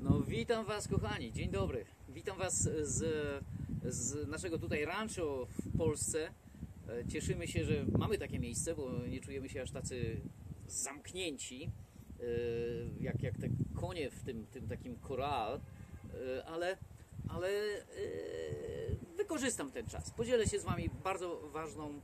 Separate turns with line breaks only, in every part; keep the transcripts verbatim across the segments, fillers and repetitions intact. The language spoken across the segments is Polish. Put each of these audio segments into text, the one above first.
No witam Was, kochani, dzień dobry. Witam Was z, z naszego tutaj rancho w Polsce. Cieszymy się, że mamy takie miejsce, bo nie czujemy się aż tacy zamknięci, jak, jak te konie w tym, tym takim koral, ale, ale wykorzystam ten czas. Podzielę się z Wami bardzo ważną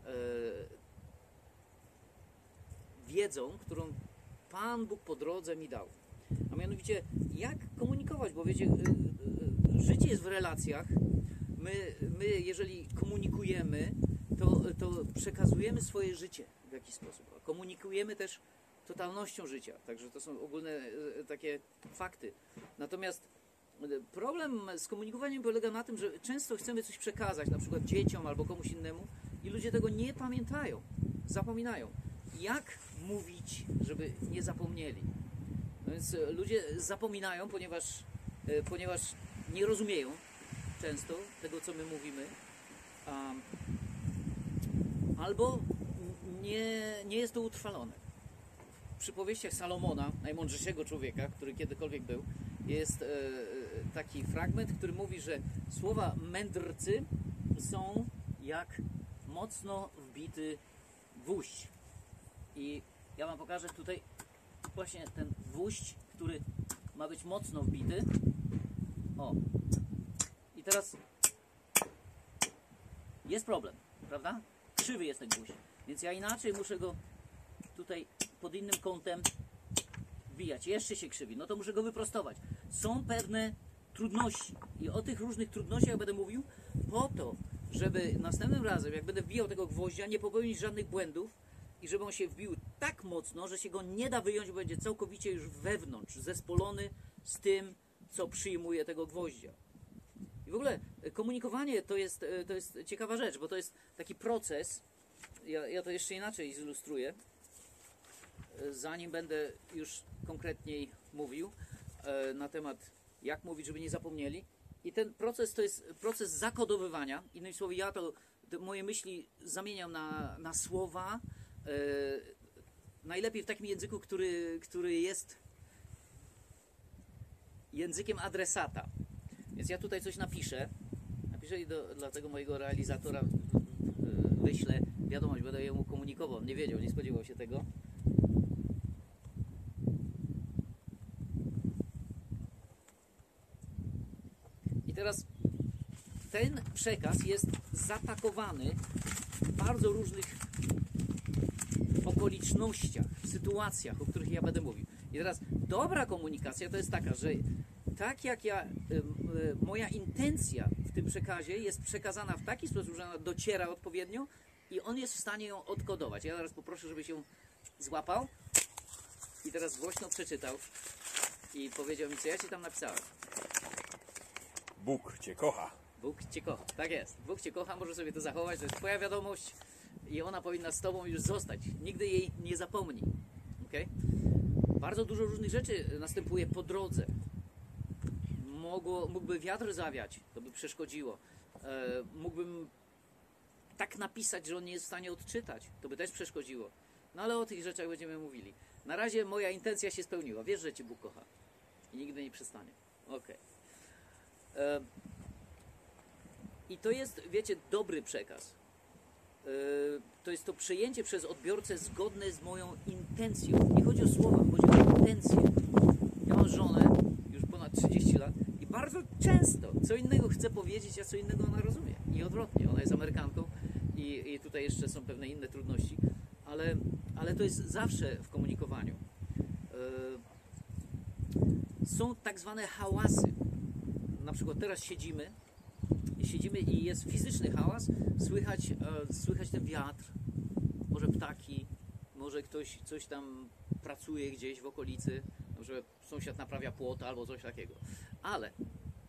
wiedzą, którą Pan Bóg po drodze mi dał. A mianowicie, jak komunikować, bo wiecie, życie jest w relacjach. My, my jeżeli komunikujemy, to, to przekazujemy swoje życie w jakiś sposób. A komunikujemy też totalnością życia. Także to są ogólne takie fakty. Natomiast problem z komunikowaniem polega na tym, że często chcemy coś przekazać, na przykład dzieciom albo komuś innemu i ludzie tego nie pamiętają, zapominają. Jak mówić, żeby nie zapomnieli? No więc ludzie zapominają, ponieważ, ponieważ nie rozumieją często tego, co my mówimy, um, albo nie, nie jest to utrwalone. W przypowieściach Salomona, najmądrzejszego człowieka, który kiedykolwiek był, jest e, taki fragment, który mówi, że słowa mędrcy są jak mocno wbity gwóźdź. I ja Wam pokażę tutaj właśnie ten gwóźdź, który ma być mocno wbity. O. I teraz jest problem, prawda? Krzywy jest ten gwóźdź. Więc ja inaczej muszę go tutaj pod innym kątem wbijać. Jeszcze się krzywi. No to muszę go wyprostować. Są pewne trudności. I o tych różnych trudnościach będę mówił po to, żeby następnym razem, jak będę wbijał tego gwoździa, nie popełnić żadnych błędów i żeby on się wbił tak mocno, że się go nie da wyjąć, bo będzie całkowicie już wewnątrz, zespolony z tym, co przyjmuje tego gwoździa. I w ogóle komunikowanie to jest, to jest ciekawa rzecz, bo to jest taki proces. Ja, ja to jeszcze inaczej zilustruję, zanim będę już konkretniej mówił e, na temat, jak mówić, żeby nie zapomnieli. I ten proces to jest proces zakodowywania. Innymi słowy, ja to, to moje myśli zamieniam na, na słowa, e, najlepiej w takim języku, który, który jest językiem adresata. Więc ja tutaj coś napiszę. Napiszę i do, dla tego mojego realizatora wyślę wiadomość, będę jemu komunikował. On nie wiedział, nie spodziewał się tego. I teraz ten przekaz jest zapakowany w bardzo różnych okolicznościach, sytuacjach, o których ja będę mówił. I teraz dobra komunikacja to jest taka, że tak jak ja, y, y, moja intencja w tym przekazie jest przekazana w taki sposób, że ona dociera odpowiednio i on jest w stanie ją odkodować. Ja teraz poproszę, żeby się złapał i teraz głośno przeczytał i powiedział mi, co ja Ci tam napisałem.
Bóg Cię kocha.
Bóg Cię kocha. Tak jest. Bóg Cię kocha, może sobie to zachować, to jest Twoja wiadomość i ona powinna z Tobą już zostać. Nigdy jej nie zapomnij. Okay? Bardzo dużo różnych rzeczy następuje po drodze. Mogło, mógłby wiatr zawiać, to by przeszkodziło. E, mógłbym tak napisać, że on nie jest w stanie odczytać, to by też przeszkodziło. No ale o tych rzeczach będziemy mówili. Na razie moja intencja się spełniła. Wiesz, że Cię Bóg kocha i nigdy nie przestanie. Okej. E, I to jest, wiecie, dobry przekaz. E, to jest to przyjęcie przez odbiorcę zgodne z moją intencją. Nie chodzi o słowa, chodzi o intencję. Ja mam żonę już ponad trzydzieści lat i bardzo często co innego chcę powiedzieć, a co innego ona rozumie. I odwrotnie, ona jest Amerykanką i, i tutaj jeszcze są pewne inne trudności, ale, ale to jest zawsze w komunikowaniu. Yy, są tak zwane hałasy. Na przykład teraz siedzimy i siedzimy i jest fizyczny hałas, słychać, e, słychać ten wiatr, może ptaki, może ktoś coś tam pracuje gdzieś w okolicy, że sąsiad naprawia płot albo coś takiego. Ale e,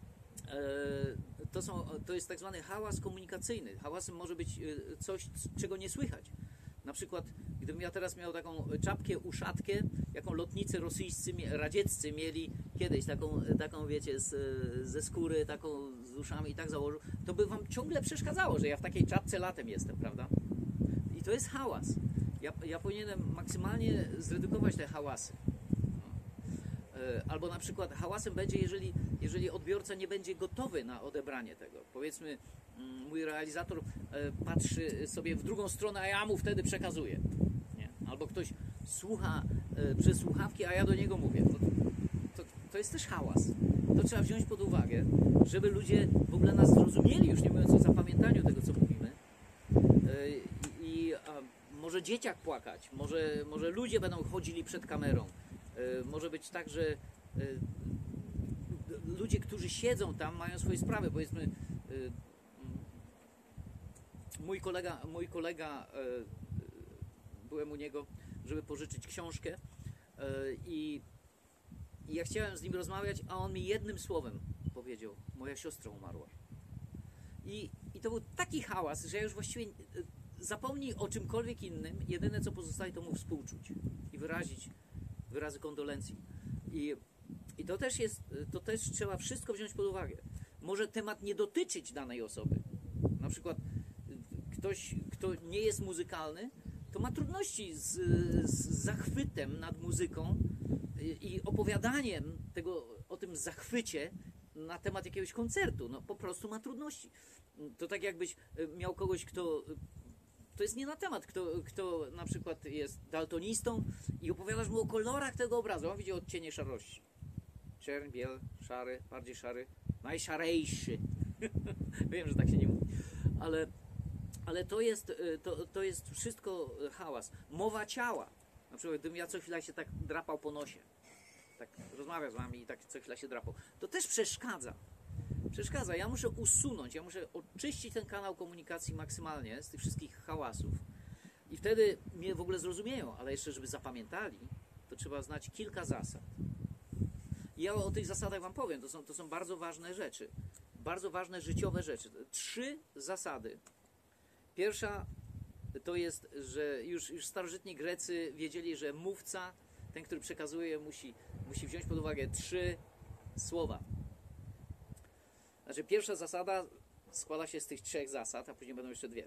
to, są, to jest tak zwany hałas komunikacyjny. Hałasem może być coś, czego nie słychać. Na przykład, gdybym ja teraz miał taką czapkę, uszatkę, jaką lotnicy rosyjscy, radzieccy mieli kiedyś, taką, taką wiecie, z, ze skóry, taką z uszami i tak założył, to by wam ciągle przeszkadzało, że ja w takiej czapce latem jestem, prawda? I to jest hałas. Ja, ja powinienem maksymalnie zredukować te hałasy. Albo na przykład hałasem będzie, jeżeli, jeżeli odbiorca nie będzie gotowy na odebranie tego. Powiedzmy, mój realizator patrzy sobie w drugą stronę, a ja mu wtedy przekazuję. Nie? Albo ktoś słucha przez słuchawki, a ja do niego mówię. To, to, to jest też hałas. To trzeba wziąć pod uwagę, żeby ludzie w ogóle nas zrozumieli, już nie mówiąc o zapamiętaniu tego, co mówimy. I, i a, może dzieciak płakać, może, może ludzie będą chodzili przed kamerą. Może być tak, że ludzie, którzy siedzą tam, mają swoje sprawy. Powiedzmy, mój kolega, mój kolega byłem u niego, żeby pożyczyć książkę i, i ja chciałem z nim rozmawiać, a on mi jednym słowem powiedział: moja siostra umarła. I, i to był taki hałas, że ja już właściwie zapomnij o czymkolwiek innym, jedyne co pozostaje to mu współczuć i wyrazić wyrazy kondolencji. I, i to też jest, to też trzeba wszystko wziąć pod uwagę. Może temat nie dotyczyć danej osoby. Na przykład ktoś, kto nie jest muzykalny, to ma trudności z, z zachwytem nad muzyką i, i opowiadaniem tego, o tym zachwycie na temat jakiegoś koncertu. No po prostu ma trudności. To tak jakbyś miał kogoś, kto... To jest nie na temat, kto, kto na przykład jest daltonistą i opowiadasz mu o kolorach tego obrazu. On widzi odcienie szarości. Czerń, biel, szary, bardziej szary, najszarejszy. Wiem, że tak się nie mówi. Ale, ale to, jest, to, to jest wszystko hałas. Mowa ciała. Na przykład gdybym ja co chwila się tak drapał po nosie. Tak rozmawiał z wami i tak co chwila się drapał. To też przeszkadza. Przeszkadza. Ja muszę usunąć, ja muszę oczyścić ten kanał komunikacji maksymalnie z tych wszystkich hałasów. I wtedy mnie w ogóle zrozumieją, ale jeszcze żeby zapamiętali, to trzeba znać kilka zasad. I ja o tych zasadach wam powiem, to są, to są bardzo ważne rzeczy. Bardzo ważne życiowe rzeczy. Trzy zasady. Pierwsza to jest, że już, już starożytni Grecy wiedzieli, że mówca, ten, który przekazuje, musi, musi wziąć pod uwagę trzy słowa. Znaczy pierwsza zasada składa się z tych trzech zasad, a później będą jeszcze dwie.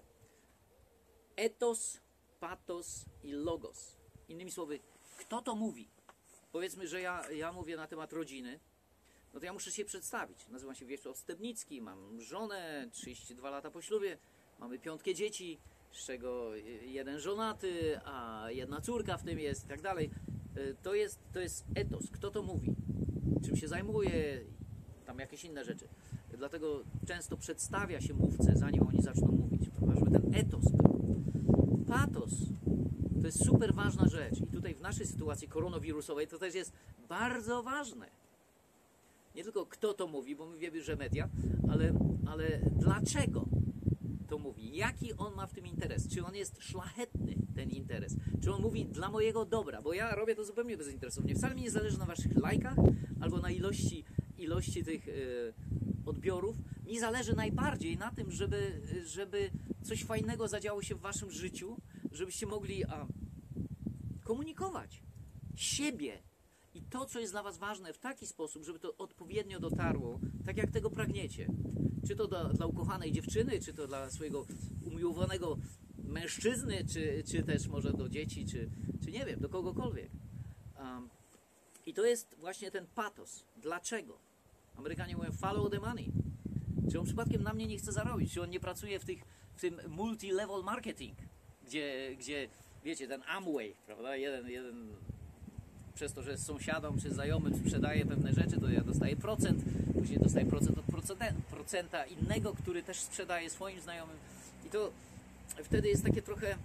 Etos, patos i logos. Innymi słowy, kto to mówi? Powiedzmy, że ja, ja mówię na temat rodziny, no to ja muszę się przedstawić. Nazywam się Wiesław Stebnicki, mam żonę, trzydzieści dwa lata po ślubie, mamy piątkę dzieci, z czego jeden żonaty, a jedna córka w tym jest i tak dalej. To jest, to jest etos, kto to mówi, czym się zajmuje, tam jakieś inne rzeczy. Dlatego często przedstawia się mówcę, zanim oni zaczną mówić, prawda? Żeby ten etos był. Patos to jest super ważna rzecz i tutaj w naszej sytuacji koronawirusowej to też jest bardzo ważne. Nie tylko kto to mówi, bo my wiemy, że media, ale, ale dlaczego to mówi? Jaki on ma w tym interes? Czy on jest szlachetny, ten interes? Czy on mówi dla mojego dobra? Bo ja robię to zupełnie bezinteresownie. Wcale mi nie zależy na waszych lajkach albo na ilości, ilości tych yy, odbiorów. Mi zależy najbardziej na tym, żeby, żeby coś fajnego zadziało się w waszym życiu, żebyście mogli a, komunikować siebie i to, co jest dla was ważne w taki sposób, żeby to odpowiednio dotarło, tak jak tego pragniecie. Czy to dla, dla ukochanej dziewczyny, czy to dla swojego umiłowanego mężczyzny, czy, czy też może do dzieci, czy, czy nie wiem, do kogokolwiek. Um, I to jest właśnie ten patos. Dlaczego? Amerykanie mówią follow the money. Czy on przypadkiem na mnie nie chce zarobić? Czy on nie pracuje w, tych, w tym multi-level marketing, gdzie, gdzie wiecie, ten Amway, prawda? Jeden, jeden przez to, że jest sąsiadom czy znajomym sprzedaje pewne rzeczy, to ja dostaję procent, później dostaję procent od procenta, procenta innego, który też sprzedaje swoim znajomym. I to wtedy jest takie trochę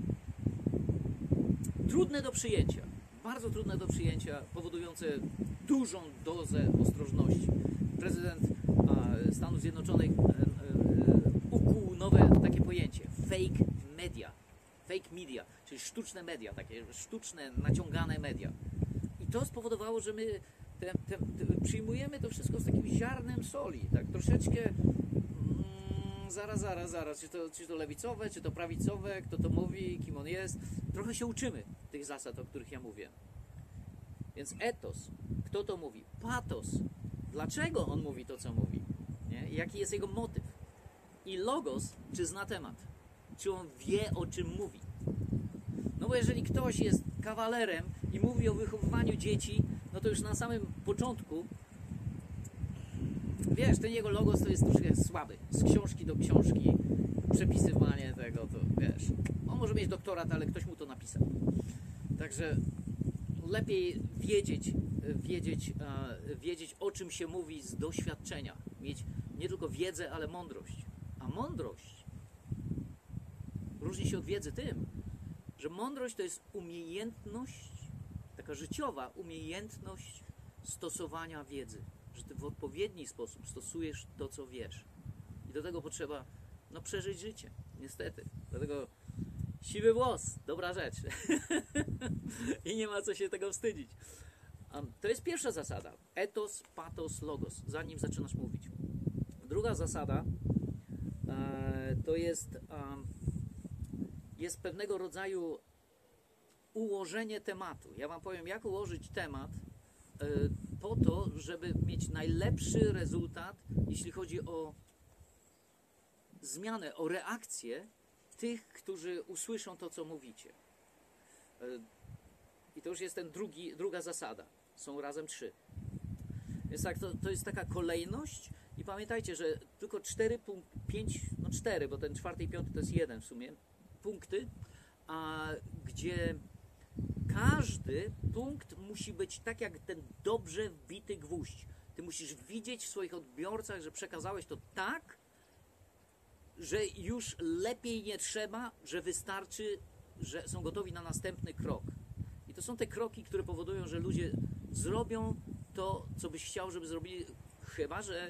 trudne do przyjęcia. Bardzo trudne do przyjęcia, powodujące dużą dozę ostrożności. Prezydent Stanów Zjednoczonych ukuł nowe takie pojęcie fake media. Fake media, czyli sztuczne media, takie sztuczne, naciągane media. I to spowodowało, że my te, te, te, przyjmujemy to wszystko z takim ziarnem soli, tak troszeczkę mm, zaraz, zaraz, zaraz, czy to, czy to lewicowe, czy to prawicowe, kto to mówi, kim on jest. Trochę się uczymy tych zasad, o których ja mówię. Więc etos, kto to mówi? Patos, dlaczego on mówi to, co mówi? Nie? Jaki jest jego motyw? I logos, czy zna temat? Czy on wie, o czym mówi? No bo jeżeli ktoś jest kawalerem i mówi o wychowywaniu dzieci, no to już na samym początku, wiesz, ten jego logos to jest troszkę słaby. Z książki do książki, przepisywanie tego, to wiesz, on może mieć doktorat, ale ktoś mu to napisał. Także lepiej wiedzieć, wiedzieć, wiedzieć o czym się mówi z doświadczenia. Mieć nie tylko wiedzę, ale mądrość. A mądrość różni się od wiedzy tym, że mądrość to jest umiejętność, taka życiowa umiejętność stosowania wiedzy. Że ty w odpowiedni sposób stosujesz to, co wiesz. I do tego potrzeba, no, przeżyć życie. Niestety. Dlatego siwy włos, dobra rzecz. I nie ma co się tego wstydzić. Um, to jest pierwsza zasada. Ethos, pathos, logos. Zanim zaczynasz mówić. Druga zasada e, to jest, e, jest pewnego rodzaju ułożenie tematu. Ja wam powiem, jak ułożyć temat e, po to, żeby mieć najlepszy rezultat, jeśli chodzi o zmianę, o reakcję tych, którzy usłyszą to, co mówicie. E, I to już jest ten drugi, druga zasada. Są razem trzy. Więc tak, to, to jest taka kolejność i pamiętajcie, że tylko cztery, pięć, no cztery, bo ten czwarty i piąty to jest jeden w sumie, punkty, a gdzie każdy punkt musi być tak jak ten dobrze wbity gwóźdź. Ty musisz widzieć w swoich odbiorcach, że przekazałeś to tak, że już lepiej nie trzeba, że wystarczy, że są gotowi na następny krok. I to są te kroki, które powodują, że ludzie zrobią to, co byś chciał, żeby zrobili, chyba że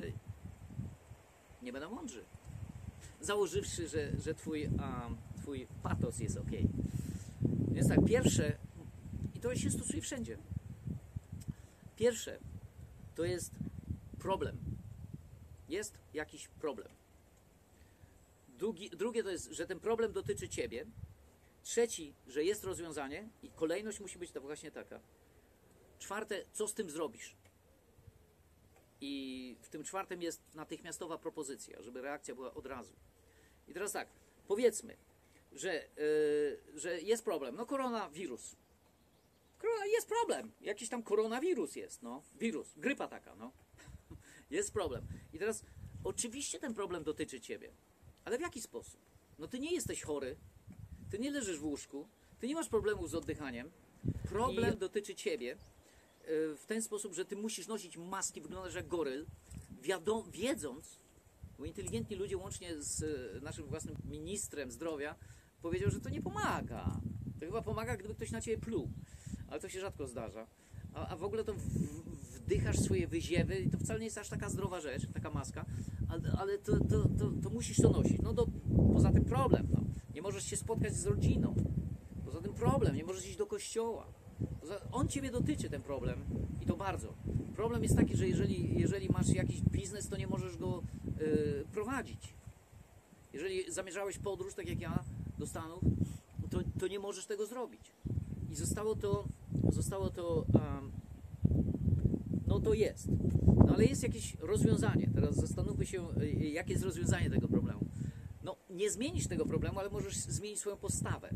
nie będą mądrzy. Założywszy, że, że twój, a, twój patos jest ok. Więc tak, pierwsze, i to się stosuje wszędzie. Pierwsze, to jest problem. Jest jakiś problem. Drugi, drugie to jest, że ten problem dotyczy ciebie. Trzeci, że jest rozwiązanie i kolejność musi być to właśnie taka. Czwarte, co z tym zrobisz? I w tym czwartym jest natychmiastowa propozycja, żeby reakcja była od razu. I teraz tak, powiedzmy, że, yy, że jest problem. No koronawirus. Korona, jest problem. Jakiś tam koronawirus jest, no. Wirus, grypa taka, no. Jest problem. I teraz oczywiście ten problem dotyczy ciebie. Ale w jaki sposób? No ty nie jesteś chory. Ty nie leżysz w łóżku. Ty nie masz problemu z oddychaniem. Problem I... dotyczy ciebie w ten sposób, że ty musisz nosić maski, wyglądasz jak goryl, wiadom, wiedząc, bo inteligentni ludzie łącznie z naszym własnym ministrem zdrowia powiedział, że to nie pomaga. To chyba pomaga, gdyby ktoś na ciebie pluł. Ale to się rzadko zdarza. A, a w ogóle to w, wdychasz swoje wyziewy i to wcale nie jest aż taka zdrowa rzecz, taka maska, ale, ale to, to, to, to musisz to nosić. No to poza tym problem. No. Nie możesz się spotkać z rodziną. Poza tym problem. Nie możesz iść do kościoła. On ciebie dotyczy, ten problem, i to bardzo. Problem jest taki, że jeżeli, jeżeli masz jakiś biznes, to nie możesz go yy, prowadzić. Jeżeli zamierzałeś podróż, tak jak ja, do Stanów, to, to nie możesz tego zrobić. I zostało to, zostało to, um, no to jest. No ale jest jakieś rozwiązanie. Teraz zastanówmy się, yy, jakie jest rozwiązanie tego problemu. No, nie zmienisz tego problemu, ale możesz zmienić swoją postawę.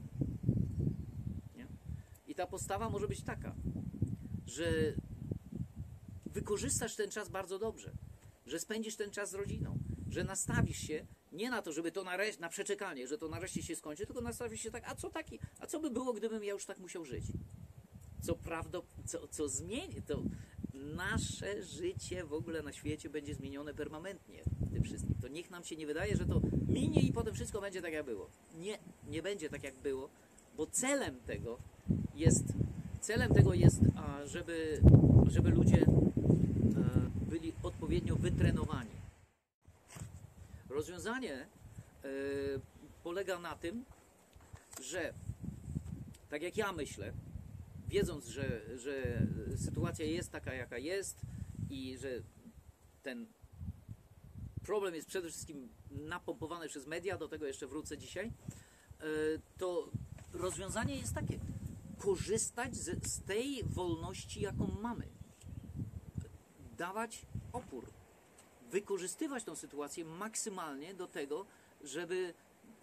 I ta postawa może być taka, że wykorzystasz ten czas bardzo dobrze, że spędzisz ten czas z rodziną, że nastawisz się nie na to, żeby to nareszcie, na przeczekanie, że to nareszcie się skończy, tylko nastawisz się tak, a co taki, a co by było, gdybym ja już tak musiał żyć? Co prawda, co, co zmieni, to nasze życie w ogóle na świecie będzie zmienione permanentnie w tym wszystkim. To niech nam się nie wydaje, że to minie i potem wszystko będzie tak, jak było. Nie, nie będzie tak, jak było, bo celem tego jest, celem tego jest, żeby, żeby ludzie byli odpowiednio wytrenowani. Rozwiązanie polega na tym, że tak jak ja myślę, wiedząc, że, że sytuacja jest taka, jaka jest i że ten problem jest przede wszystkim napompowany przez media, do tego jeszcze wrócę dzisiaj, to rozwiązanie jest takie: korzystać z, z tej wolności, jaką mamy. Dawać opór. Wykorzystywać tą sytuację maksymalnie do tego, żeby,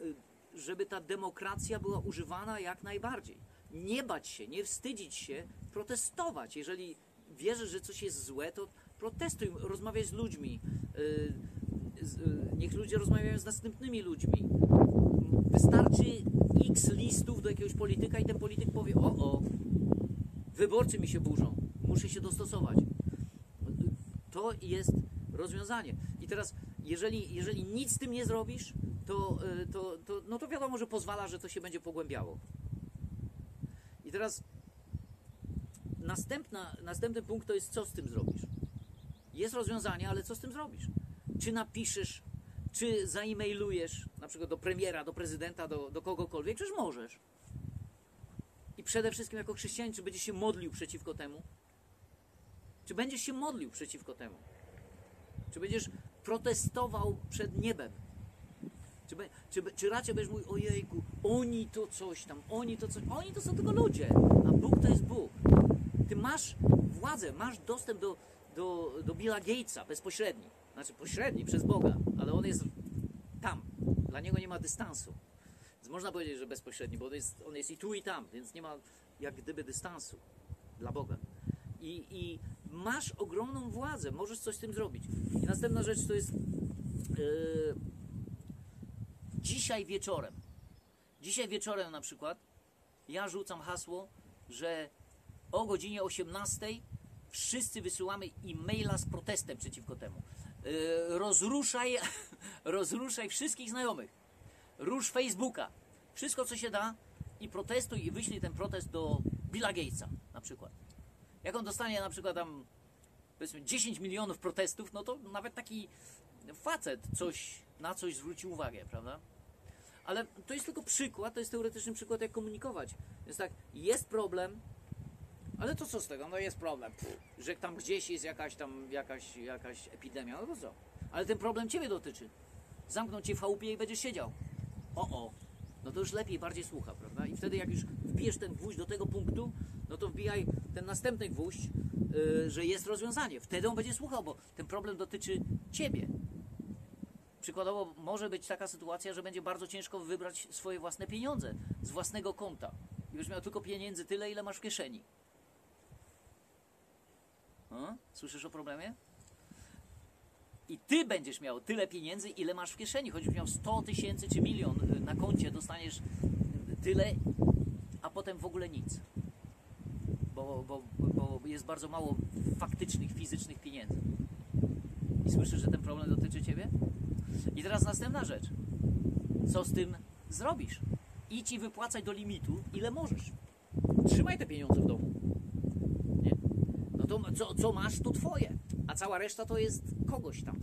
żeby ta demokracja była używana jak najbardziej. Nie bać się, nie wstydzić się protestować. Jeżeli wierzysz, że coś jest złe, to protestuj, rozmawiaj z ludźmi. Yy, yy, niech ludzie rozmawiają z następnymi ludźmi. Wystarczy x listów do jakiegoś polityka i ten polityk powie: o, o, wyborcy mi się burzą, muszę się dostosować. To jest rozwiązanie. I teraz, jeżeli, jeżeli nic z tym nie zrobisz, to, to, to, no to wiadomo, że pozwala, że to się będzie pogłębiało. I teraz następna, następny punkt to jest, co z tym zrobisz. Jest rozwiązanie, ale co z tym zrobisz? Czy napiszesz, czy zaemailujesz, na przykład do premiera, do prezydenta, do, do kogokolwiek, przecież możesz. I przede wszystkim jako chrześcijanin, czy będziesz się modlił przeciwko temu? Czy będziesz się modlił przeciwko temu? Czy będziesz protestował przed niebem? Czy, be, czy, czy raczej będziesz mówił: ojejku, oni to coś tam, oni to coś, oni to są tylko ludzie, a Bóg to jest Bóg. Ty masz władzę, masz dostęp do, do, do Billa Gatesa bezpośredni. Znaczy pośredni przez Boga, ale on jest tam. Dla niego nie ma dystansu. Więc można powiedzieć, że bezpośredni, bo on jest, on jest i tu, i tam, więc nie ma jak gdyby dystansu dla Boga. I, i masz ogromną władzę, możesz coś z tym zrobić. I następna rzecz to jest yy, dzisiaj wieczorem. Dzisiaj wieczorem na przykład ja rzucam hasło, że o godzinie osiemnastej wszyscy wysyłamy e-maila z protestem przeciwko temu. Yy, rozruszaj, rozruszaj wszystkich znajomych. Rusz Facebooka. Wszystko, co się da, i protestuj, i wyślij ten protest do Billa Gatesa na przykład. Jak on dostanie na przykład tam, powiedzmy, dziesięć milionów protestów, no to nawet taki facet coś, na coś zwróci uwagę, prawda? Ale to jest tylko przykład, to jest teoretyczny przykład, jak komunikować. Więc tak, jest problem, ale to co z tego? No jest problem, Pff, że tam gdzieś jest jakaś tam, jakaś, jakaś epidemia, no to co? Ale ten problem ciebie dotyczy. Zamkną cię w chałupie i będziesz siedział. O, o. No to już lepiej, bardziej słucha, prawda? I wtedy jak już wbijesz ten gwóźdź do tego punktu, no to wbijaj ten następny gwóźdź, yy, że jest rozwiązanie. Wtedy on będzie słuchał, bo ten problem dotyczy ciebie. Przykładowo może być taka sytuacja, że będzie bardzo ciężko wybrać swoje własne pieniądze z własnego konta. I już miał tylko pieniędzy tyle, ile masz w kieszeni. O? Słyszysz o problemie? I ty będziesz miał tyle pieniędzy, ile masz w kieszeni. Choćbyś miał sto tysięcy czy milion na koncie, dostaniesz tyle, a potem w ogóle nic. Bo, bo, bo jest bardzo mało faktycznych, fizycznych pieniędzy. I słyszysz, że ten problem dotyczy ciebie? I teraz następna rzecz. Co z tym zrobisz? Idź i wypłacaj do limitu, ile możesz. Trzymaj te pieniądze w domu. Nie? No to co, co masz, to twoje. A cała reszta to jest kogoś tam.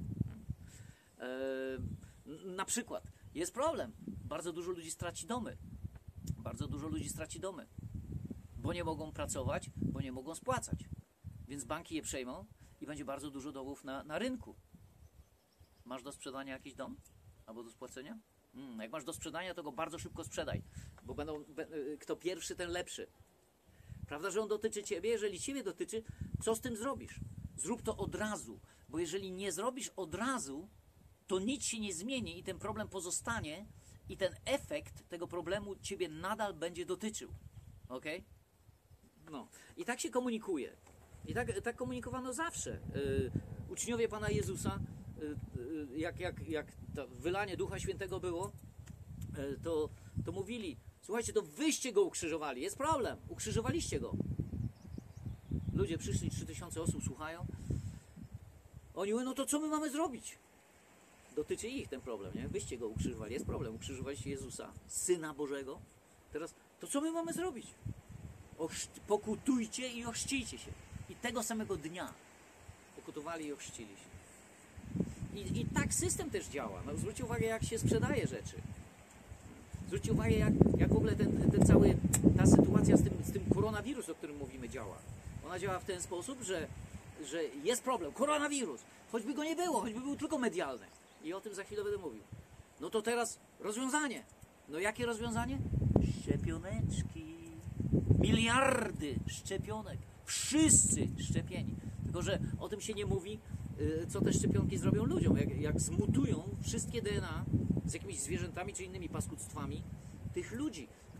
Eee, na przykład jest problem. Bardzo dużo ludzi straci domy. Bardzo dużo ludzi straci domy. Bo nie mogą pracować, bo nie mogą spłacać. Więc banki je przejmą i będzie bardzo dużo domów na, na rynku. Masz do sprzedania jakiś dom? Albo do spłacenia? Hmm, jak masz do sprzedania, to go bardzo szybko sprzedaj. Bo będą, be, kto pierwszy, ten lepszy. Prawda, że on dotyczy ciebie? Jeżeli ciebie dotyczy, co z tym zrobisz? Zrób to od razu. Bo jeżeli nie zrobisz od razu, to nic się nie zmieni i ten problem pozostanie i ten efekt tego problemu ciebie nadal będzie dotyczył. Ok? No. I tak się komunikuje. I tak, tak komunikowano zawsze. Yy, uczniowie Pana Jezusa, yy, yy, jak, jak, jak to wylanie Ducha Świętego było, yy, to, to mówili: słuchajcie, to wyście go ukrzyżowali. Jest problem. Ukrzyżowaliście go. Ludzie przyszli, trzy tysiące osób słuchają. Oni mówią: no to co my mamy zrobić? Dotyczy ich ten problem, nie? Wyście go ukrzyżowali. Jest problem. Ukrzyżowaliście Jezusa, Syna Bożego. Teraz, to co my mamy zrobić? Ochrzcz- pokutujcie i ochrzcijcie się. I tego samego dnia pokutowali i ochrzcili się. I, i tak system też działa. No, zwróćcie uwagę, jak się sprzedaje rzeczy. Zwróćcie uwagę, jak, jak w ogóle ten, ten cały, ta sytuacja z tym, z tym koronawirus, o którym mówimy, działa. Ona działa w ten sposób, że, że jest problem. Koronawirus. Choćby go nie było, choćby był tylko medialny. I o tym za chwilę będę mówił. No to teraz rozwiązanie. No jakie rozwiązanie? Szczepioneczki. Miliardy szczepionek. Wszyscy szczepieni. Tylko że o tym się nie mówi, co te szczepionki zrobią ludziom. Jak, jak zmutują wszystkie D N A z jakimiś zwierzętami czy innymi paskudztwami tych ludzi,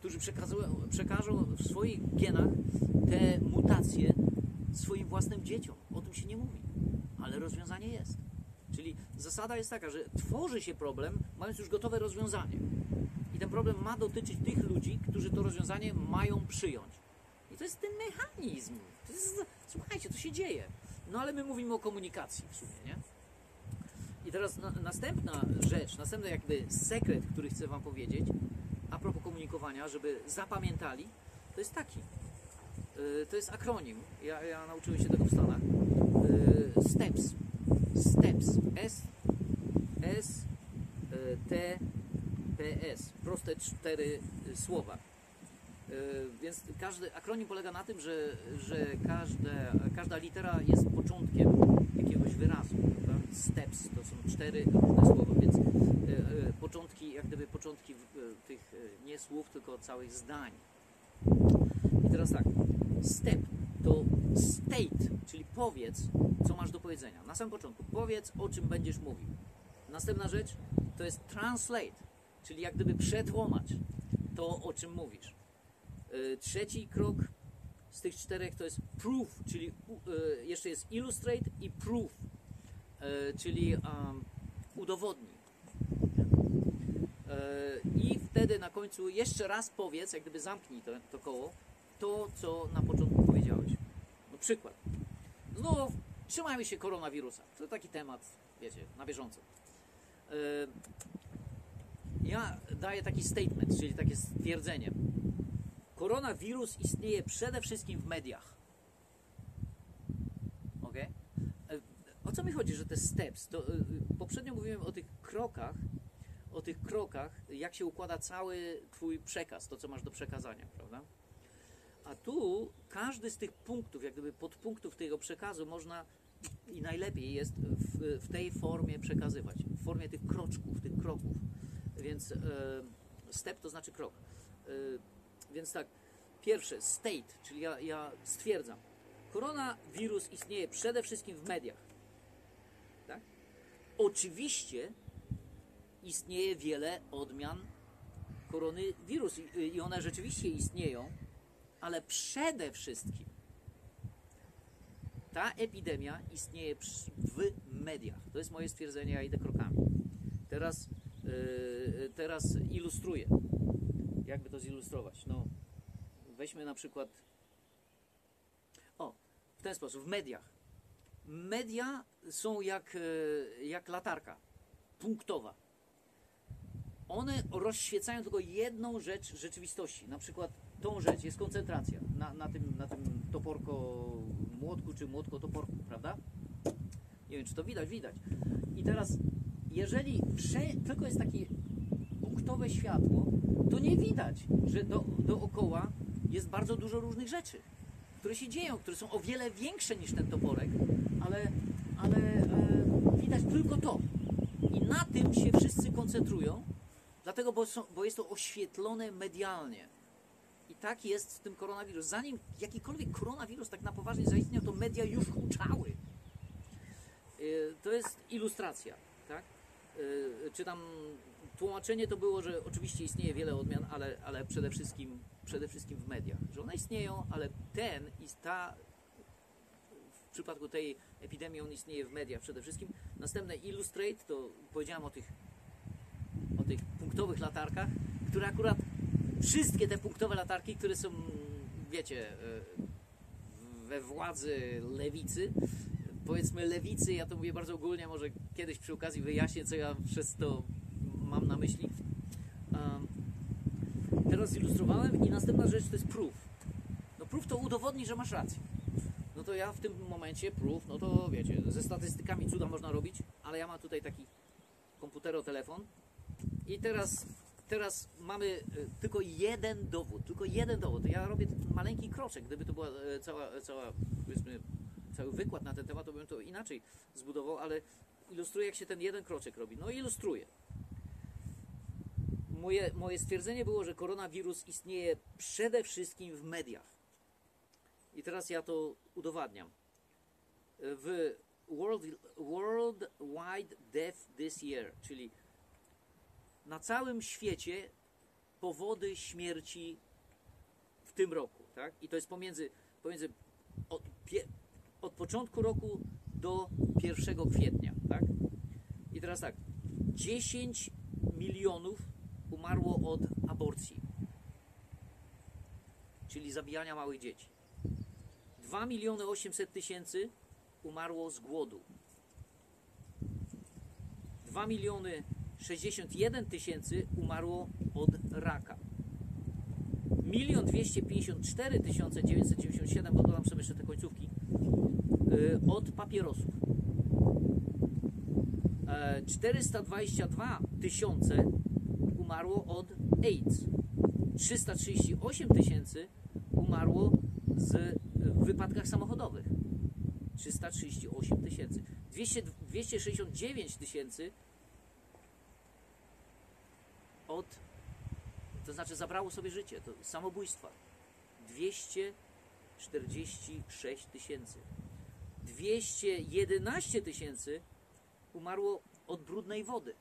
którzy przekażą, przekażą w swoich genach te mutacje swoim własnym dzieciom. O tym się nie mówi, ale rozwiązanie jest. Czyli zasada jest taka, że tworzy się problem, mając już gotowe rozwiązanie. I ten problem ma dotyczyć tych ludzi, którzy to rozwiązanie mają przyjąć. I to jest ten mechanizm. To jest, słuchajcie, to się dzieje. No ale my mówimy o komunikacji w sumie, nie? I teraz na, następna rzecz, następny jakby sekret, który chcę wam powiedzieć, a propos komunikowania, żeby zapamiętali, to jest taki. Yy, to jest akronim. Ja, ja nauczyłem się tego w Stanach. Yy, STEPS. STEPS. S, S, y, T, P, S. Proste cztery y, słowa. Y, więc każdy akronim polega na tym, że, że każde, każda litera jest początkiem jakiegoś wyrazu. Prawda? STEPS to są cztery różne słowa, więc y, y, początki, jak gdyby początki y, tych y, nie słów, tylko całych zdań. I teraz tak, STEP to state, czyli powiedz, co masz do powiedzenia. Na samym początku powiedz, o czym będziesz mówił. Następna rzecz to jest translate, czyli jak gdyby przetłumacz to, o czym mówisz. Yy, trzeci krok z tych czterech to jest proof, czyli yy, jeszcze jest illustrate i proof, yy, czyli yy, udowodnij. Yy, I wtedy na końcu jeszcze raz powiedz, jak gdyby zamknij to, to koło, to, co na początku powiedziałeś. No przykład. Znów trzymajmy się koronawirusa. To taki temat, wiecie, na bieżąco. Yy, ja daję taki statement, czyli takie stwierdzenie. Koronawirus istnieje przede wszystkim w mediach. Ok? Yy, o co mi chodzi, że te steps? To, yy, poprzednio mówiłem o tych krokach, o tych krokach, jak się układa cały twój przekaz, to co masz do przekazania, prawda? A tu każdy z tych punktów, jak gdyby podpunktów tego przekazu można i najlepiej jest w, w tej formie przekazywać, w formie tych kroczków, tych kroków. Więc e, step to znaczy krok. E, więc tak, pierwsze, state, czyli ja, ja stwierdzam, koronawirus istnieje przede wszystkim w mediach. Tak? Oczywiście istnieje wiele odmian koronawirus i, i one rzeczywiście istnieją, ale przede wszystkim ta epidemia istnieje w mediach. To jest moje stwierdzenie, ja idę krokami. Teraz, yy, teraz ilustruję. Jakby to zilustrować? No, weźmy na przykład... O, w ten sposób, w mediach. Media są jak, yy, jak latarka punktowa. One rozświecają tylko jedną rzecz rzeczywistości. Na przykład tą rzecz jest koncentracja na, na, tym, na tym toporko młotku czy młotko toporku, prawda? Nie wiem, czy to widać, widać. I teraz, jeżeli tylko jest takie punktowe światło, to nie widać, że do, dookoła jest bardzo dużo różnych rzeczy, które się dzieją, które są o wiele większe niż ten toporek, ale, ale e, widać tylko to. I na tym się wszyscy koncentrują, dlatego, bo, są, bo jest to oświetlone medialnie. I tak jest z tym koronawirus. Zanim jakikolwiek koronawirus tak na poważnie zaistniał, to media już huczały. Yy, to jest ilustracja, tak? Yy, czy tam tłumaczenie to było, że oczywiście istnieje wiele odmian, ale, ale przede wszystkim, przede wszystkim w mediach. Że one istnieją, ale ten i ta, w przypadku tej epidemii on istnieje w mediach przede wszystkim. Następne illustrate, to powiedziałem o tych, o tych punktowych latarkach, które akurat wszystkie te punktowe latarki, które są, wiecie, we władzy lewicy, powiedzmy lewicy, ja to mówię bardzo ogólnie, może kiedyś przy okazji wyjaśnię, co ja przez to mam na myśli. Um, teraz zilustrowałem i następna rzecz to jest proof. No proof to udowodni, że masz rację. No to ja w tym momencie proof, no to wiecie, ze statystykami cuda można robić, ale ja mam tutaj taki komputerotelefon i teraz Teraz mamy tylko jeden dowód, tylko jeden dowód. Ja robię maleńki kroczek. Gdyby to była cała, cała, powiedzmy, cały wykład na ten temat, to bym to inaczej zbudował, ale ilustruję, jak się ten jeden kroczek robi. No ilustruję. Moje, moje stwierdzenie było, że koronawirus istnieje przede wszystkim w mediach. I teraz ja to udowadniam. W World, Worldwide Death This Year, czyli na całym świecie powody śmierci w tym roku, tak? I to jest pomiędzy, pomiędzy od, pie, od początku roku do pierwszego kwietnia, tak? I teraz tak, dziesięć milionów umarło od aborcji, czyli zabijania małych dzieci. dwa miliony osiemset tysięcy umarło z głodu. dwa miliony sześćdziesiąt jeden tysięcy umarło od raka. milion dwieście pięćdziesiąt cztery tysiące dziewięćset dziewięćdziesiąt siedem, bo dodam sobie jeszcze te końcówki, yy, od papierosów. Yy, czterysta dwadzieścia dwa tysiące umarło od AIDS. trzysta trzydzieści osiem tysięcy umarło z, w wypadkach samochodowych. trzysta trzydzieści osiem tysięcy. dwieście sześćdziesiąt dziewięć tysięcy od, to znaczy zabrało sobie życie, to samobójstwa. dwieście czterdzieści sześć tysięcy. dwieście jedenaście tysięcy umarło od brudnej wody.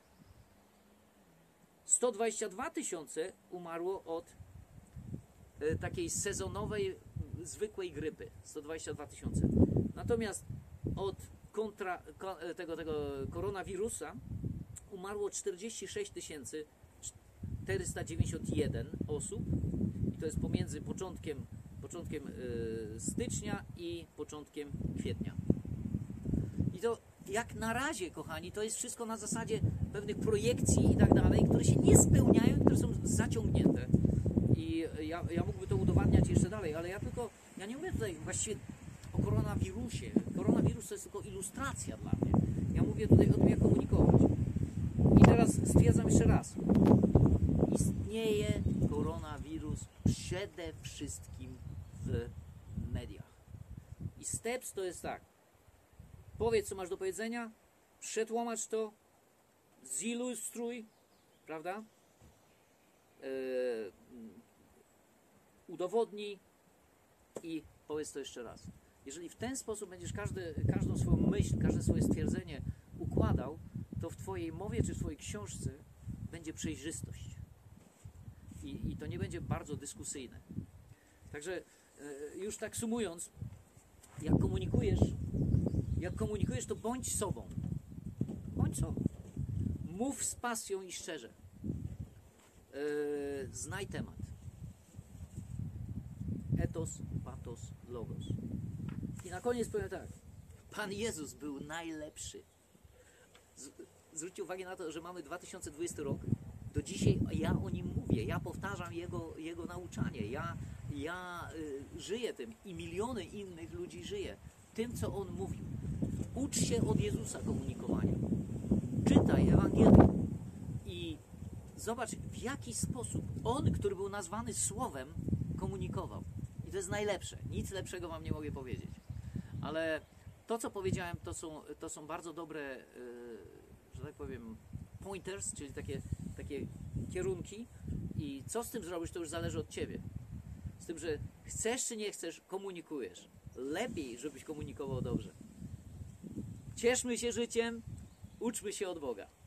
sto dwadzieścia dwa tysiące umarło od y, takiej sezonowej, zwykłej grypy. sto dwadzieścia dwa tysiące. Natomiast od kontra, ko, tego, tego koronawirusa umarło czterdzieści sześć tysięcy czterysta dziewięćdziesiąt jeden osób. I to jest pomiędzy początkiem, początkiem y, stycznia i początkiem kwietnia. I to jak na razie, kochani, to jest wszystko na zasadzie pewnych projekcji i tak dalej, które się nie spełniają, które są zaciągnięte. I ja, ja mógłbym to udowadniać jeszcze dalej, ale ja tylko, ja nie mówię tutaj właściwie o koronawirusie. Koronawirus to jest tylko ilustracja dla mnie. Ja mówię tutaj o tym, jak komunikować. I teraz stwierdzam jeszcze raz. Istnieje koronawirus przede wszystkim w mediach. I steps to jest tak. Powiedz, co masz do powiedzenia, przetłumacz to, zilustruj, prawda? Yy, udowodnij i powiedz to jeszcze raz. Jeżeli w ten sposób będziesz każdy, każdą swoją myśl, każde swoje stwierdzenie układał, to w Twojej mowie czy w Twojej książce będzie przejrzystość. I, i to nie będzie bardzo dyskusyjne. Także yy, już tak sumując, jak komunikujesz, jak komunikujesz, to bądź sobą. Bądź sobą. Mów z pasją i szczerze. Yy, znaj temat. Etos, patos, logos. I na koniec powiem tak. Pan Jezus był najlepszy. Z, zwróćcie uwagę na to, że mamy dwa tysiące dwudziesty rok. Do dzisiaj ja o nim mówię. Ja powtarzam Jego, jego nauczanie. Ja, ja y, żyję tym. I miliony innych ludzi żyje tym, co On mówił. Ucz się od Jezusa komunikowania. Czytaj Ewangelię i zobacz, w jaki sposób On, który był nazwany Słowem, komunikował. I to jest najlepsze. Nic lepszego wam nie mogę powiedzieć. Ale to, co powiedziałem, to są, to są bardzo dobre, yy, że tak powiem, pointers, czyli takie, takie kierunki. I co z tym zrobisz, to już zależy od ciebie. Z tym, że chcesz czy nie chcesz, komunikujesz. Lepiej, żebyś komunikował dobrze. Cieszmy się życiem, uczmy się od Boga.